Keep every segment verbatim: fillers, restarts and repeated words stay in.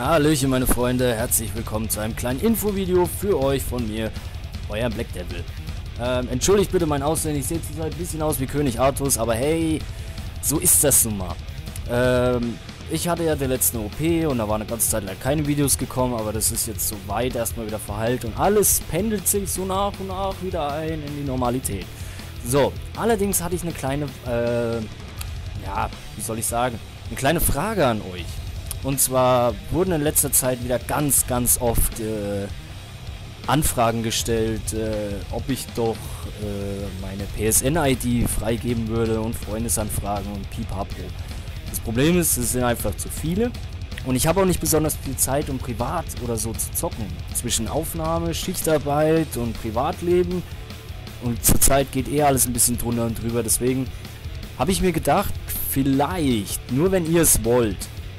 Hallöchen meine Freunde, herzlich willkommen zu einem kleinen Infovideo für euch von mir, euer Black Devil. Ähm, entschuldigt bitte mein Aussehen, ich sehe zurzeit ein bisschen aus wie König Artus, aber hey, so ist das nun mal. Ähm, ich hatte ja die letzte O P und da war eine ganze Zeit lang keine Videos gekommen, aber das ist jetzt soweit erstmal wieder verheilt und alles pendelt sich so nach und nach wieder ein in die Normalität. So, allerdings hatte ich eine kleine, äh, ja, wie soll ich sagen, eine kleine Frage an euch. Und zwar wurden in letzter Zeit wieder ganz, ganz oft äh, Anfragen gestellt, äh, ob ich doch äh, meine P S N I D freigeben würde und Freundesanfragen und pipapo. Das Problem ist, es sind einfach zu viele und ich habe auch nicht besonders viel Zeit, um privat oder so zu zocken. Zwischen Aufnahme, Schichtarbeit und Privatleben und zurzeit geht eh alles ein bisschen drunter und drüber. Deswegen habe ich mir gedacht, vielleicht, nur wenn ihr es wollt,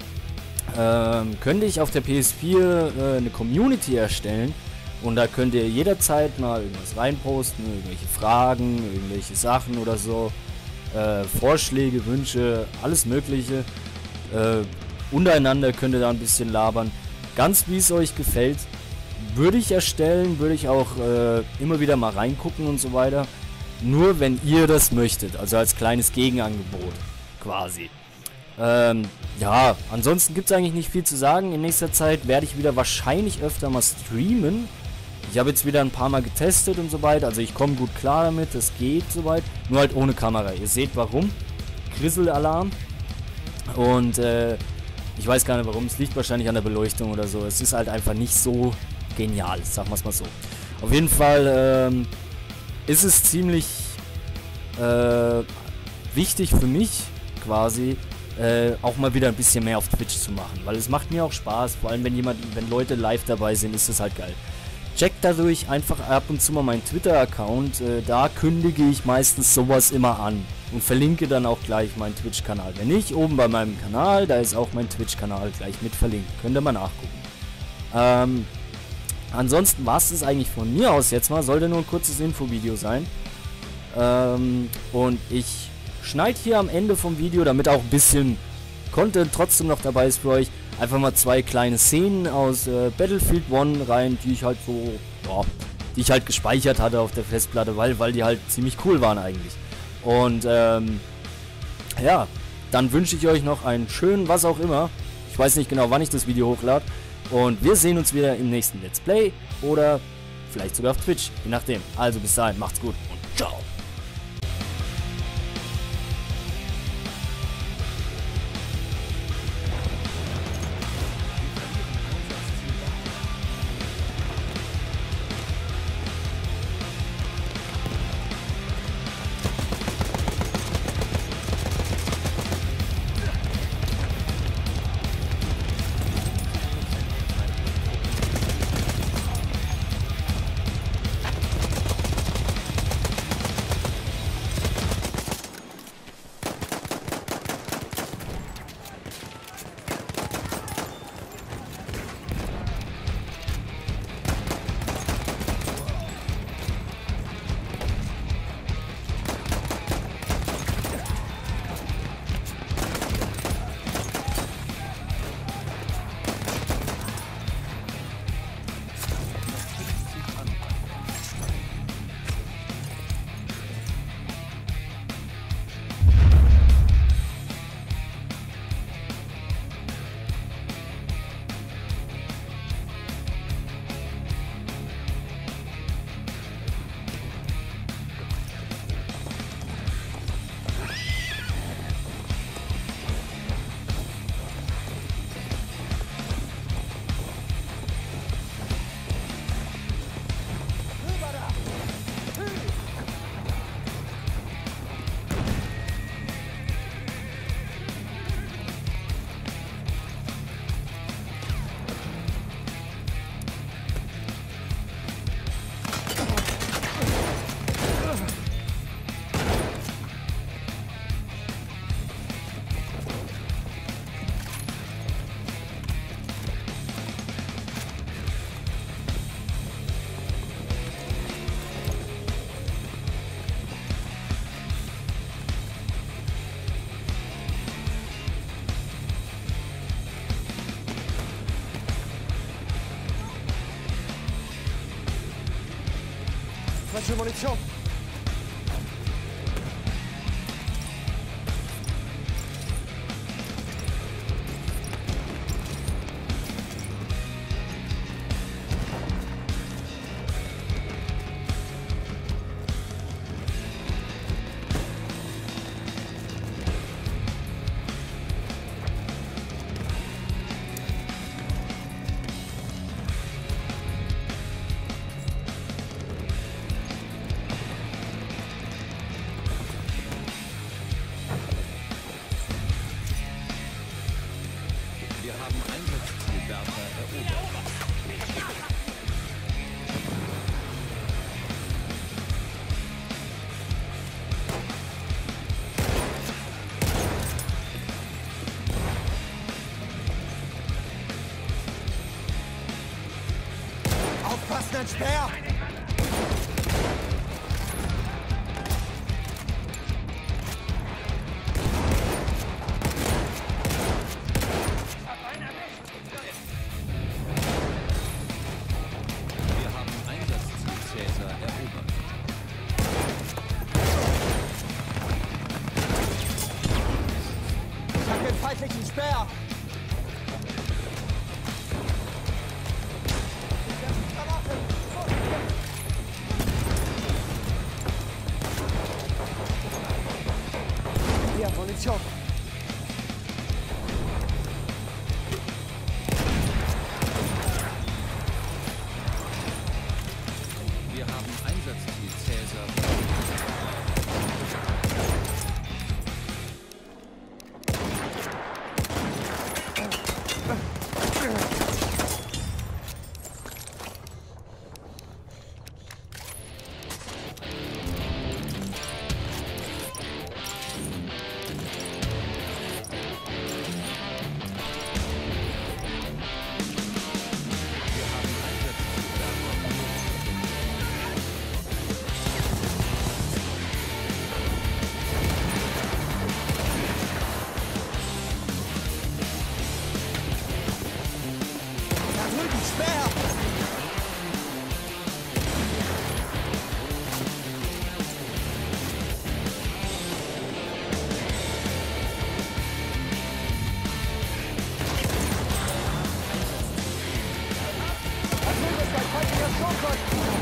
Ähm, könnte ich auf der P S vier äh, eine Community erstellen und da könnt ihr jederzeit mal irgendwas reinposten, irgendwelche Fragen, irgendwelche Sachen oder so, äh, Vorschläge, Wünsche, alles mögliche. Äh, untereinander könnt ihr da ein bisschen labern, ganz wie es euch gefällt. Würde ich erstellen, würde ich auch äh, immer wieder mal reingucken und so weiter. Nur wenn ihr das möchtet, also als kleines Gegenangebot quasi. Ähm, ja, ansonsten gibt es eigentlich nicht viel zu sagen. In nächster Zeit werde ich wieder wahrscheinlich öfter mal streamen. Ich habe jetzt wieder ein paar Mal getestet und so weiter. Also ich komme gut klar damit, es geht soweit. Nur halt ohne Kamera. Ihr seht warum. Grisselalarm. Und äh, ich weiß gar nicht warum. Es liegt wahrscheinlich an der Beleuchtung oder so. Es ist halt einfach nicht so genial, sagen wir es mal so. Auf jeden Fall ähm, ist es ziemlich äh, wichtig für mich quasi, Äh, auch mal wieder ein bisschen mehr auf Twitch zu machen, weil es macht mir auch Spaß, vor allem wenn jemand, wenn Leute live dabei sind, ist es halt geil. Checkt dadurch einfach ab und zu mal meinen Twitter-Account, äh, da kündige ich meistens sowas immer an und verlinke dann auch gleich meinen Twitch-Kanal. Wenn nicht, oben bei meinem Kanal, da ist auch mein Twitch-Kanal gleich mit verlinkt, könnt ihr mal nachgucken. Ähm, ansonsten war es das eigentlich von mir aus jetzt mal, sollte nur ein kurzes Infovideo sein. Ähm, und ich schneid hier am Ende vom Video, damit auch ein bisschen Content trotzdem noch dabei ist für euch, einfach mal zwei kleine Szenen aus äh, Battlefield eins rein, die ich halt so, ja, die ich halt gespeichert hatte auf der Festplatte, weil, weil die halt ziemlich cool waren eigentlich. Und ähm, ja, dann wünsche ich euch noch einen schönen, was auch immer. Ich weiß nicht genau, wann ich das Video hochlade. Und wir sehen uns wieder im nächsten Let's Play oder vielleicht sogar auf Twitch, je nachdem. Also bis dahin, macht's gut und ciao. Falsche Munition. Wir haben Einsatzzielwerfer erobert. Aufpassen, ein Speer! Wir haben Einsatzziel Cäsar erobert. Ich habe den feindlichen Speer! Hier, Munition! Wir haben Einsatzziel Cäsar. Wir haben Einsatzzielwerfer. Da drüben, Speer! Da drüben ist ein feindlicher Sturmkreuz!